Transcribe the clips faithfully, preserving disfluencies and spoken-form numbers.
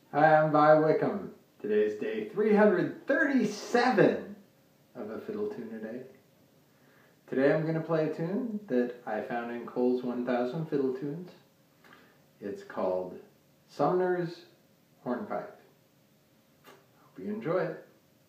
Hi, I'm Vi Wickham. Today is day three hundred thirty-seven of a fiddle tune a day. Today I'm going to play a tune that I found in Cole's one thousand Fiddle Tunes. It's called SUMNER'S Hornpipe. Hope you enjoy it.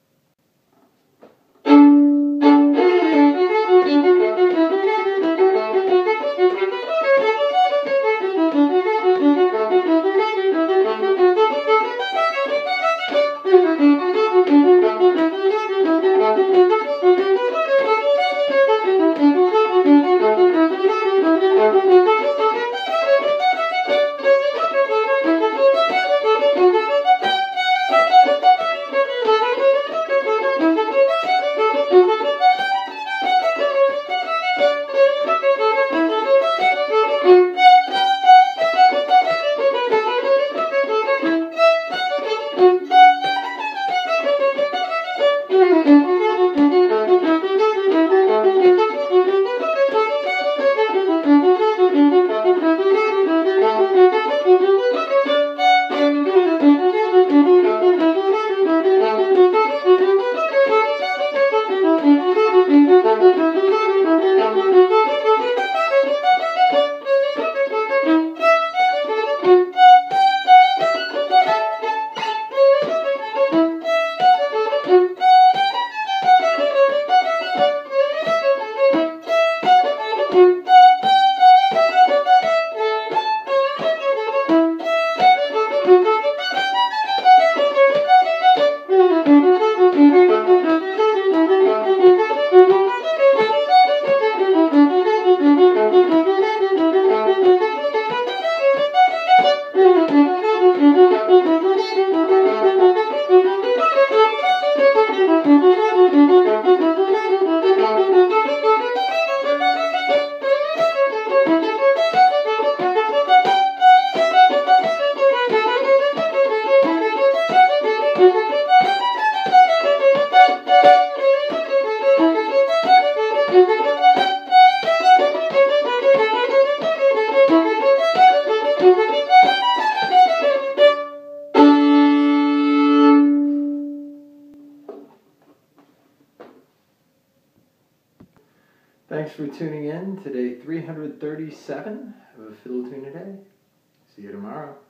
Thanks for tuning in to day three hundred thirty-seven of a Fiddle Tune a Day. See you tomorrow.